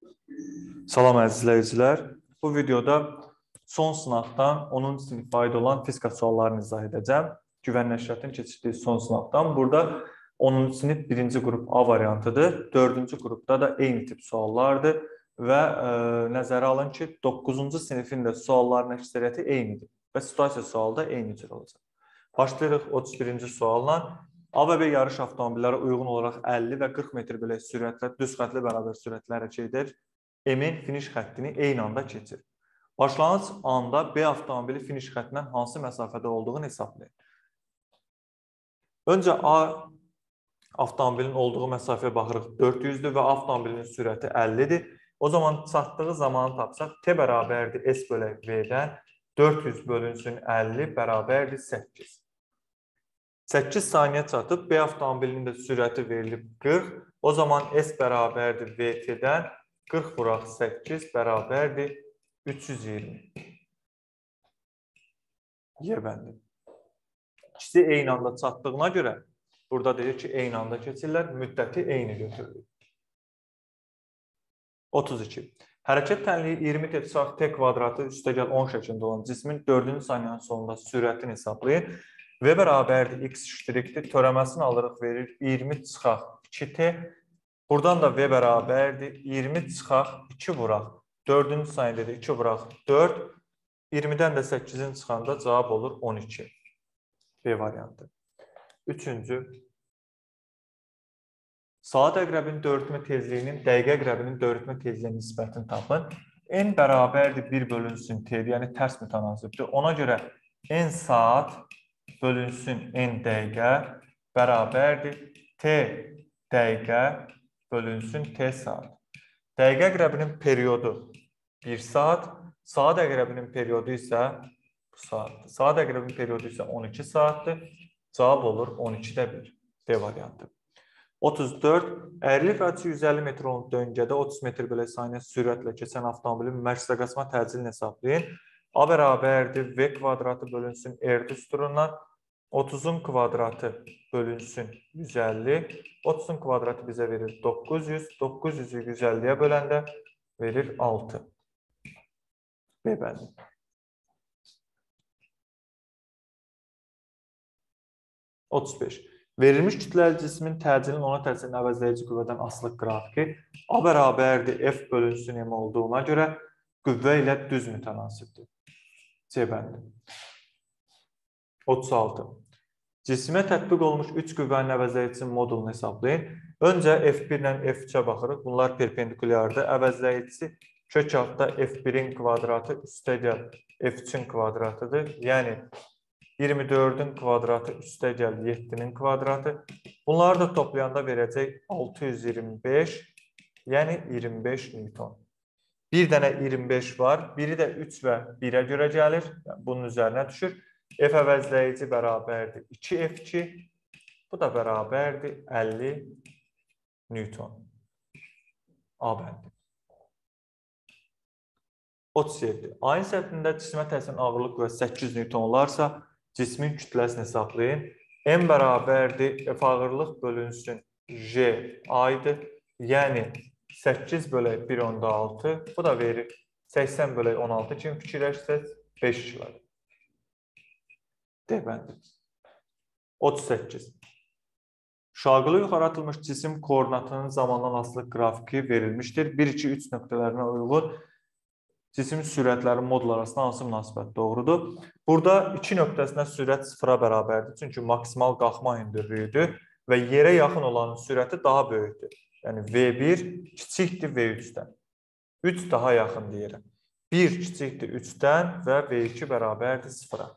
Salam əziz izləyicilər. Bu videoda son sınaqdan 10-cu sinifə aid olan fizika suallarını izah edəcəm. Güvən nəşriyyatının keçirdiyi son sınaqdan. Burada 10-cu sinif 1-ci qrup A variantıdır. 4-cü qrupda da eyni tip suallardır və nəzərə alın ki, 9-cu sinifin də sualların əksəriyyəti eynidir və situasiya sualı da eyni cür olacaq. Başlayırıq 31-ci sualla. A və B yarış avtomobillərə uyğun olaraq 50 və 40 metr belə sürətlə düz xəttli bərabər sürətlə hərəkət edir. M-in finiş xəttini eyni anda keçir. Başlanğıc anda B avtomobili finiş xəttindən hansı məsafədə olduğunu hesablayın. Öncə A avtomobilin olduğu məsafəyə baxırıq 400-dür və avtomobilin sürəti 50-dir. O zaman çatdığı zamanı tapsaq T bərabərdir S bölü V-dən 400 bölünsün 50 bərabərdir 8. 8 saniyə çatıb B avtomobilinin də sürəti verilib 40. O zaman S bərabərdir VT-dən 40 vuraq 8 bərabərdir 320. Y bəndi. İkisi eyni anda çatdığına görə burada deyir ki, eyni anda keçirlər, müddəti eyni götürülür. 32. Hərəkət tənliyi 20 t t kvadratı üstəgəl 10 şəklində olan cismin 4-cü saniyənin sonunda sürətini hesablayın. V bərabərdir x ştrikdir. Törəməsini alırıq, verir 20 çıxaq 2t. Buradan da V bərabərdir 20 çıxaq 2 vuraq. 4-cü saniyədə də 2 vuraq 4. 20-dən də 8-in çıxanda cavab olur 12. B variantı. Üçüncü. Saat əqrəbinin dövrətmə tezliyinin dəqiqə əqrəbinin dövrətmə tezliyinin nisbətini tapın. N bərabərdir 1 bölünsün T-dir, yəni tərs mütənasibdir. Ona görə N saat bölünsün N dəqiqə bərabərdir T dəqiqə bölünsün T saat. Dəqiqə əqrəbinin periodu 1 saat, saat əqrəbinin periodu isə bu saatdır. Saat əqrəbinin periodu isə 12 saatdır. Cavab olur 12-də 1. D variantı. 34. Əyrilik açı 150 metr olan döngədə 30 metr bölü saniyə sürətlə keçən avtomobilin mərkəzə qaçma təcilini hesablayın. A bərabərdir V kvadratı bölünsün R düsturundan. 30-un kvadratı bölünsün 150. 30-un kvadratı bizə verir 900. 900-ü 150-yə böləndə verir 6. B bəndi. 35. Verilmiş kütləli cismin təcilin ona təsirini əvəzləyici qüvvədən asılı qrafiki A bərabərdir F bölünsün M olduğuna görə qüvvə ilə düz mütənasibdir. C bəndi. 36. Cismə tətbiq olmuş 3 qüvvənin əvəzləyici modulunu hesablayın. Öncə F1 ilə F3-ə baxırıq. Bunlar perpendikulyardır. Əvəzləyicisi kök altda F1-in kvadratı üstəgəl F3-ün kvadratıdır. Yəni 24-ün kvadratı üstəgəl 7-nin kvadratı. Bunları da toplayanda verəcək 625, yəni 25 Newton. Bir dənə 25 var, biri də 3 və 1-ə görə gəlir. Yəni, bunun üzərinə düşür. F əvəzləyici bərabərdir 2F2, bu da bərabərdir 50 Newton. A bəndi. 37. Ayın səthində cismə təsirin ağırlıq qüvvəsi 8 Newton olarsa, cismin kütləsini hesablayın. M bərabərdir F ağırlıq bölünsün J aydır. Yəni 8 bölü 1/6. Bu da verir 80 bölü 16 kimi fikirləşsək 5 kilodur. D bəndi. 38. Şaqılı yuxarı atılmış cisim koordinatının zamandan asılı qrafiki verilmişdir. 1, 2, 3 nöqtələrinə uyğun cisim sürətləri modul arasında hansı münasibət doğrudur? Burada 2 nöqtəsində sürət 0-a bərabərdir. Çünki maksimal qalxma hündürlüyüdür və yerə yaxın olanın sürəti daha böyükdür. Yəni V1 kiçikdir V3-dən. 3 daha yaxındır yerə. 1 kiçikdir 3-dən və V2 bərabərdir 0-a.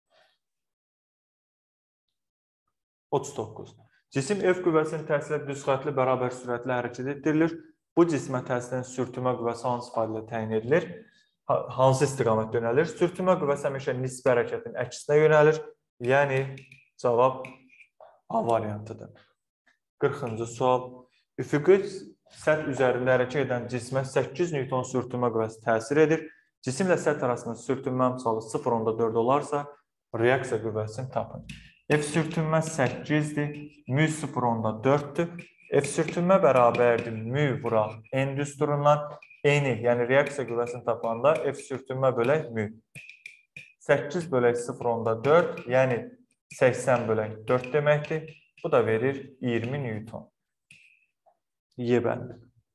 39. Cisim F qüvvəsinin təsirlə düz xəttli bərabər sürətlə hərəkət etdirilir. Bu cismə təsirin sürtünmə qüvvəsi hansı failə təyin edilir? Hansı istiqamətdə yönəlir? Sürtünmə qüvvəsi həmişə nisbi hərəkətin əksinə yönəlir. Yəni, cavab A variantıdır. 40-cı sual. Üfüqi səth üzərində hərəkət edən cismə 8 Newton sürtünmə qüvvəsi təsir edir. Cisimlə səth arasında sürtünmə əmsalı 0,4 olarsa, reaksiya qüvvəsini tapın. F sürtünmə 8-dir, μ 0,4-dür. F sürtünmə bərabərdir mü vuraq n düsturundan n-i, yəni reaksiya qüvvəsini tapanda F sürtünmə bölək mü. 8 bölək 0,4, yəni 80 bölək 4 deməkdir. Bu da verir 20 Newton. Y bəndi.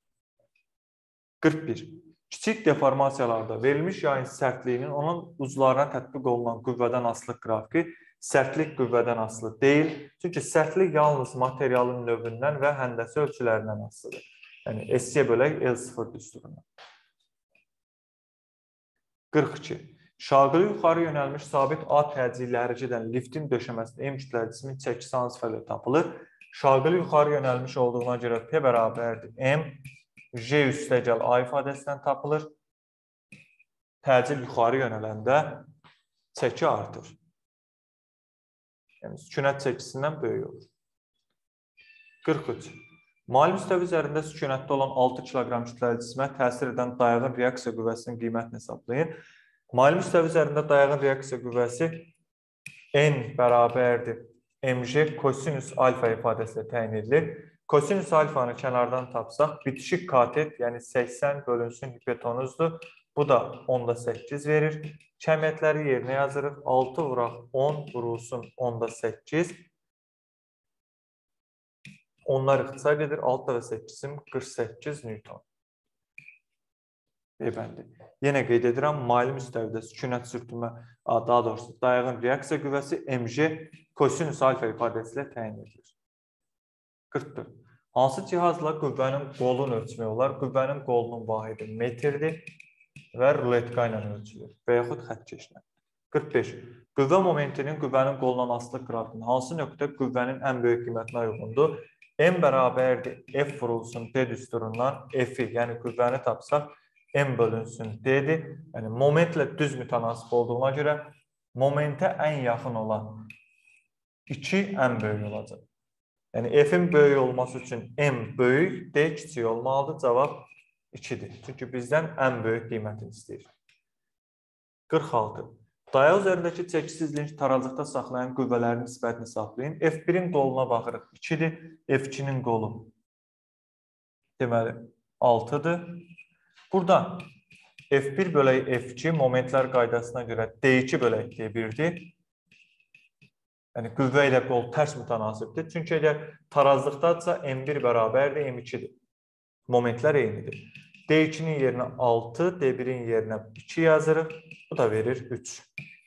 41. Kiçik deformasiyalarda verilmiş yayın sərtliyinin onun uclarına tətbiq olunan qüvvədən asılı qrafiki sərtlik qüvvədən asılı deyil. Çünki sərtlik yalnız materialın növündən və həndəsi ölçülərindən asılıdır. Yəni SC bölək L0 düsturundan. 42. Şaqili yuxarı yönəlmiş sabit A təcili ilə hərəkət edən liftin döşəməsində M kütləli cismin çəkisi hansı fəaliyyət tapılır? Şaqili yuxarı yönəlmiş olduğuna görə P bərabərdir M, J üstəgəl A ifadəsindən tapılır. Təcil yuxarı yönələndə çəki artır. Yəni, sükunət çəkisindən böyük olur. 43. Mali müstəvi üzərində sükunətdə olan 6 kiloqram kütləli cismə təsir edən dayağın reaksiya qüvvəsinin qiymətini hesablayın. Mali müstəvi üzərində dayağın reaksiya qüvvəsi N bərabərdir mg kosinüs alfa ifadəsilə təyin edilir. Kosinüs alfanı kənardan tapsaq, bitişik katet, yəni 80 bölünsün hipotenuzdur. Bu da 10,8 verir. Kəmiyyətləri yerinə yazırıq. 6 vuraq 10 vurulsun 10,8. Onlar ixtisar edir. 6 və 8-im 48 Newton. Bəli. Yenə qeyd edirəm, mali müstəvidə sükunət sürtünmə, daha doğrusu dayağın reaksiya qüvvəsi mg kosinüs alfa ifadəsi ilə təyin edilir. 44. Hansı cihazla qüvvənin qolunu ölçmək olar? Qüvvənin qolunun vahidi metrdir və ruletka ilə ölçülür və yaxud xəttkeşlə. 45. Qüvvə momentinin qüvvənin qolundan asılı qrafikinin hansı nöqtə qüvvənin ən böyük qiymətinə uyğundur? M bərabərdir F vurulsun D düsturundan F-i, yəni qüvvəni tapsaq M bölünsün D-dir. Yəni momentlə düz mütənasib olduğuna görə momentə ən yaxın olan 2 ən böyük olacaq. Yəni F-in böyük olması üçün M böyük, D kiçik olmalıdır. Cavab 2-dir. Çünki bizdən ən böyük qiymətini istəyir. 46. Dayaq üzərindəki çəkisizliyin tarazlıqda saxlayan qüvvələrin nisbətini hesablayın. F1-in qoluna baxırıq 2-dir. F2-nin qolu deməli 6-dır. Burada F1 bölək F2 momentlər qaydasına görə D2 bölək D1-dir. Yəni qüvvə ilə qol tərs mütənasibdir. Çünki əgər tarazlıqdadsa M1 bərabərdir M2-dir. Momentlər eynidir. D2-nin yerinə 6, D1-in yerinə 2 yazırıq. Bu da verir 3.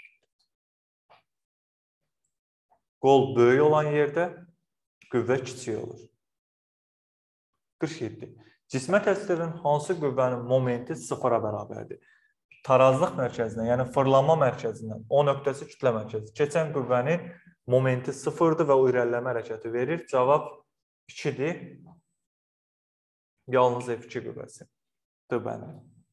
Qol böyük olan yerdə qüvvə kiçik olur. 47. Cismə təsir edən hansı qüvvənin momenti 0-a bərabərdir? Tarazlıq mərkəzindən, yəni fırlanma mərkəzindən, O nöqtəsi kütlə mərkəzi keçən qüvvənin momenti 0-dır və o irəlileme hərəkəti verir. Cavab 2-dir. Yalnız F2 qüvvəsi. Bəli.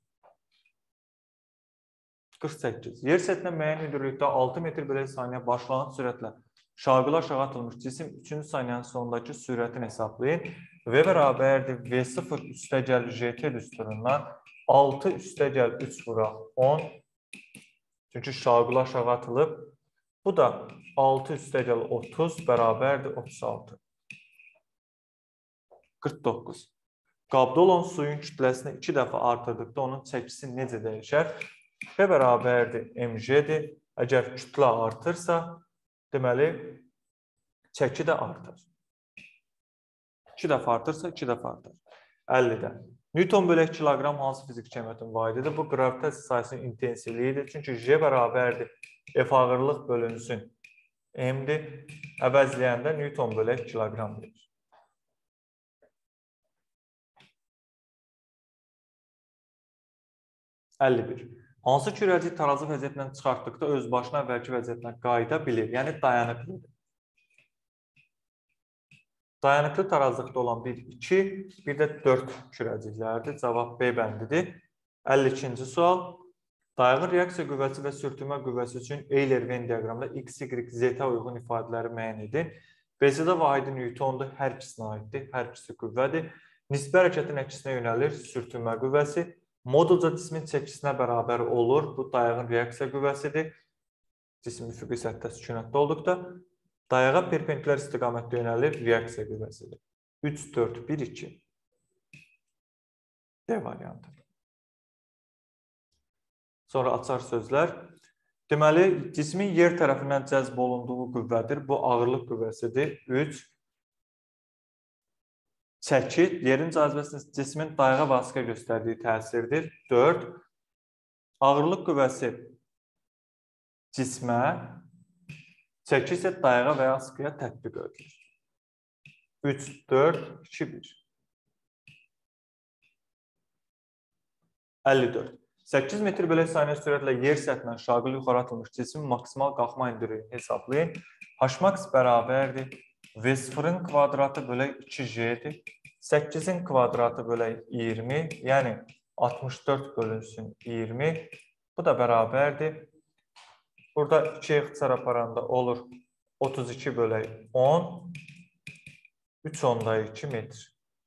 48. Yer səthinə müəyyən hündürlükdə 6 metr bölək saniyə başlanğıc sürətlə şaqili aşağı atılmış cisim 3-cü saniyənin sonundakı sürətini hesablayın. V bərabərdir V0 üstəgəl JT düsturundan 6 üstəgəl 3 vuraq 10. Çünki şaqili aşağı atılıb. Bu da 6 üstəgəl 30 bərabərdir 36. 49. Qabda olan suyun kütləsini 2 dəfə artırdıqda onun çəkisi necə dəyişər? P bərabərdir mg'dir. Əgər kütlə artırsa, deməli, çəki də artar. 2 dəfə artırsa, 2 dəfə artar. 50-də. Newton bölək kiloqram hansı fiziki kəmiyyətin vahididir? Bu qravitasiya sayəsinin intensivliyidir. Çünki J bərabərdir F ağırlıq bölünsün M-dir. Əvəzləyəndə Newton bölək kiloqram verir. 51. Hansı kürəcik tarazı vəziyyətindən çıxartdıqda öz başına əvvəlki vəziyyətinə qayıda bilir? Yəni dayanıqlıdır. Dayanıqlı tarazlıqda olan 1, 2, bir də 4 kürəciklərdir. Cavab B bəndidir. 52-ci sual. Dayağın reaksiya qüvvəsi və sürtünmə qüvvəsi üçün Euler-Venn diaqramda X, Y, Z-ə uyğun ifadələri müəyyən edin. BC-də vahidi Newtondur, hər ikisinə aiddir, hər ikisi qüvvədir. Nisbi hərəkətin əksinə yönəlir sürtünmə qüvvəsi. Modulca cismin çəkisinə bərabər olur. Bu dayağın reaksiya qüvvəsidir. Cisim üfüqi səthdə sükunətdə olduqda dayağa perpendikulyar istiqamətdə yönəlir reaksiya qüvvəsidir. 3, 4, 1, 2. D variantı. Sonra açar sözlər. Deməli, cismin yer tərəfindən cəzb olunduğu qüvvədir. Bu ağırlıq qüvvəsidir. 3. Çəki, yerin cazibəsinin cismin dayağa vasitə göstərdiyi təsirdir. 4. Ağırlıq qüvvəsi cismə, çəki isə dayağa və ya askıya tətbiq edilir. 3, 4, 2, 1. 54. 8 metr bölək saniyə sürətlə yer səthindən şaqil yuxarı atılmış cismin maksimal qalxma endiriliyini hesablayın. Hmax bərabərdir. V0-ın kvadratı bölək 2J'dir. 8-in kvadratı bölək 20, yəni 64 bölünsün 20. Bu da bərabərdir. Burada 2 ixtisar aparanda olur 32 bölək 10, 3/2 metr.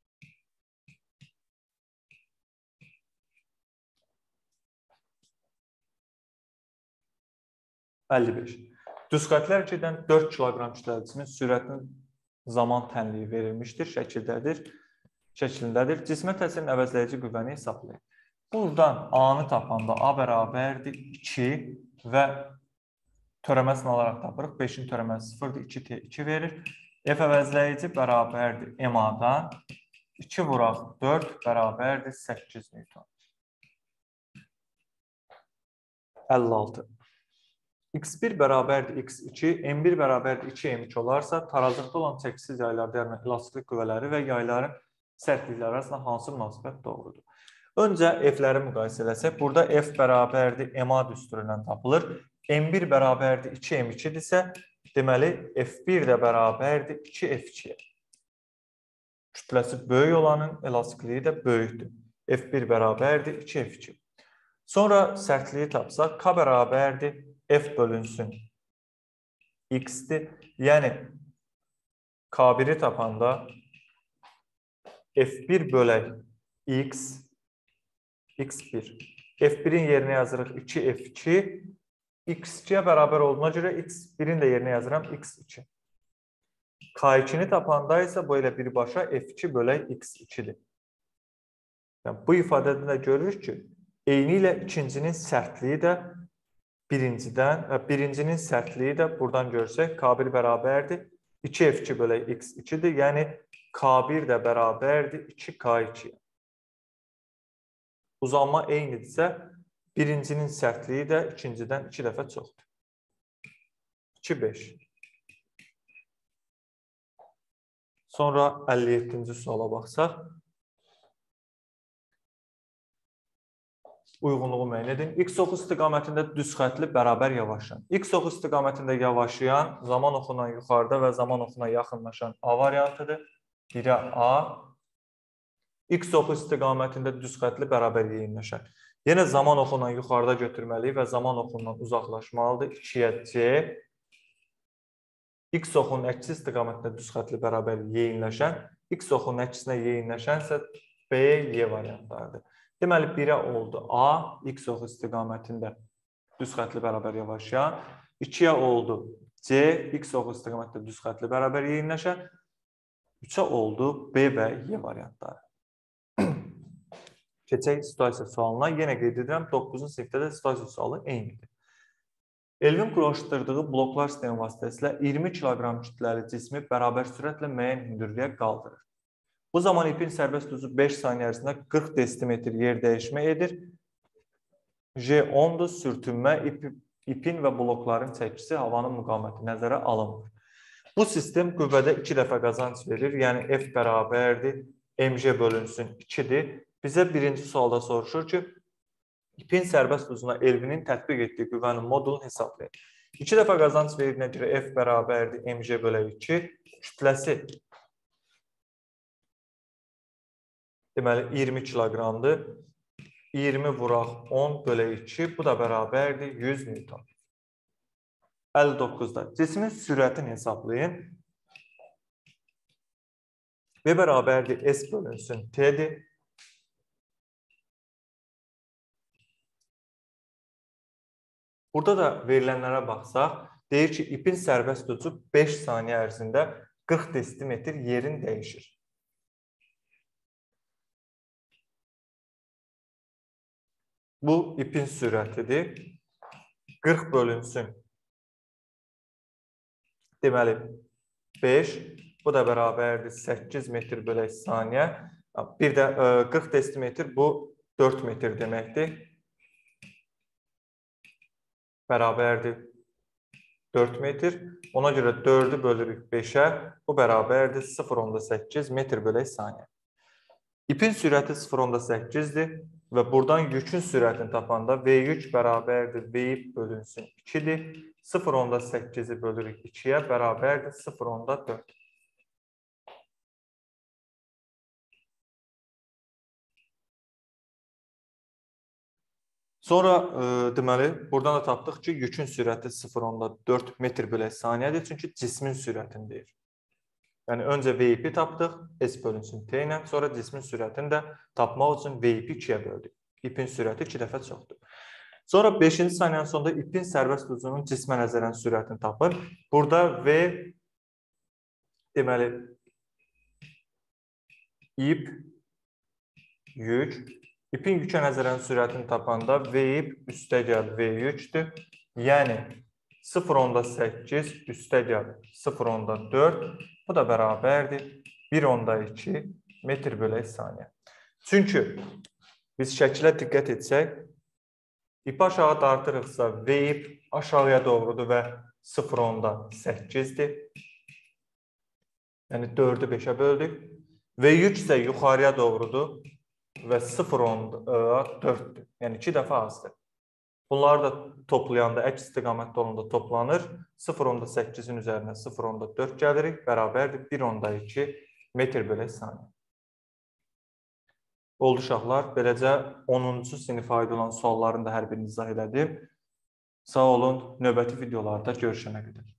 55. Düzqətlər gedən 4 kiloqram kütləcinin sürətinin zaman tənliyi verilmişdir, şəklindədir. Cismə təsirin əvəzləyici qüvvəni hesablayın. Buradan A-nı tapanda A bərabərdir 2 və törəməsini alaraq tapırıq. 5-in törəməsi 0-dır, 2T2 verir. F əvəzləyici bərabərdir MA-dan 2 vuraq 4 bərabərdir 8 Newton. 56. X1 bərabərdir X2, M1 bərabərdir 2M2 olarsa, tarazlıqda olan çəkisiz yaylarda yaranan elastik qüvvələri və yayların sərtlikləri arasında hansı münasibət doğrudur? Öncə F-ləri müqayisə eləsək, burada F bərabərdir MA düsturundan tapılır. M1 bərabərdir 2M2-dirsə, deməli F1 də bərabərdir 2F2-yə. Kütləsi böyük olanın elastikliyi də böyükdür. F1 bərabərdir 2F2. Sonra sərtliyi tapsaq, K bərabərdir F bölünsün X-dir. Yəni, K1-i tapanda F1 bölək X, X1. F1-in yerinə yazırıq 2F2. X2-yə bərabər olduğuna görə X1-in də yerinə yazıram X2. K2-ni tapanda isə bu elə birbaşa F2 bölək X2-dir. Yəni, bu ifadədə də görürük ki, eyni ilə ikincinin sərtliyi də birincidən və birincinin sərtliyi də buradan görsək K1 bərabərdir 2F2 bölək X2-dir. Yəni K1 də bərabərdir 2K2-yə. Uzanma eynidirsə birincinin sərtliyi də ikincidən 2 dəfə çoxdur. 2-5. Sonra 57-ci suala baxsaq. Uyğunluğu müəyyən edin. X9 istiqamətində düz xətli bərabər yavaşlayan. X9 istiqamətində yavaşlayan, zaman oxuna yuxarıda və zaman oxuna yaxınlaşan A variantıdır. 1-ə A. X9 istiqamətində düz xətli bərabər yeyinləşən. Yenə zaman oxuna yuxarıda götürməliyik və zaman oxundan uzaqlaşmalıdır. 2-yə C. X oxunun əksi istiqamətində düz xətli bərabər yeyinləşən. X oxunun əksinə yeyinləşənsə B, Y variantlarıdır. Deməli, 1-ə oldu A, X oxu istiqamətində düz xətli bərabər yavaşlayan. 2-yə oldu C, X oxu istiqamətində düz xətli bərabər yeyinləşən. 3-ə oldu B və Y variantları. Keçək situasiya sualına. Yenə qeyd edirəm, 9-cu sinifdə də situasiya sualı eynidir. Elvin quraşdırdığı bloklar sistemi vasitəsilə 20 kiloqram kütləli cismi bərabər sürətlə müəyyən hündürlüyə qaldırır. Bu zaman ipin sərbəst ucu 5 saniyə ərzində 40 desimetr yer dəyişmə edir. J10-dur, sürtünmə, ipin və blokların çəkisi, havanın müqaməti nəzərə alınmır. Bu sistem qüvvədə 2 dəfə qazanc verir, yəni F bərabərdir, mj bölünsün 2-dir. Bizə birinci sualda soruşur ki, ipin sərbəst ucuna Elvinin tətbiq etdiyi qüvvənin modulunu hesablayın. 2 dəfə qazanc verir, görə F bərabərdir, mj bölək 2, kütləsi deməli 20 kiloqramdır. 20 vuraq 10 bölək 2, bu da bərabərdir 100 Newton. 59-da cismin sürətini hesablayın. V bərabərdir S bölünsün T'dir. Burada da verilənlərə baxsaq, deyir ki, ipin sərbəst ucu 5 saniyə ərzində 40 desimetr yerin dəyişir. Bu ipin sürətidir. 40 bölünsün. Deməli, 5, bu da bərabərdir 8 metr bölək saniyə. Bir də 40 desimetr, bu 4 metr deməkdir. Bərabərdir 4 metr. Ona görə 4'ü bölürük 5'ə. Bu bərabərdir 0,8 metr bölək saniyə. İpin sürəti 0,8'dir və buradan yükün sürətini tapanda V yük bərabərdir V ip bölünsün 2'dir. 0,8'i bölürük 2'yə bərabərdir 0,4. Sonra deməli, buradan da tapdıq ki, yükün sürəti 0,4 metr bölək saniyədir, çünki cismin sürətini deyir. Yəni, öncə V ipi tapdıq, S bölünsün T ilə, sonra cismin sürətini də tapmaq üçün V ipi 2'yə böldük. İpin sürəti 2 dəfə çoxdur. Sonra 5-ci saniyənin sonunda ipin sərbəst ucunun cismə nəzərən sürətini tapır. Burada V, deməli, ip, yük, ipin yükə nəzərən sürətini tapanda V ip üstəgəl V yükdür. Yəni, 0,8 üstəgəl 0,4, bu da bərabərdir 1,2 metr bölək saniyə. Çünki biz şəkilə diqqət etsək, ipi aşağı dartırıqsa V ip aşağıya doğrudur və 0,8'dir. Yəni 4'ü 5'ə böldük. V yük isə yuxarıya doğrudur və 0,4'dür. Yəni 2 dəfə azdır. Bunları da toplayanda, əks istiqamətdə olanda toplanır. 0,8'in üzərinə 0,4 gəlirik. Bərabərdir 1,2 metr bölək saniyə. Oldu uşaqlar. Beləcə 10-cu sinifə aid olan sualların da hər birini izah elədim. Sağ olun. Növbəti videolarda görüşənə qədər.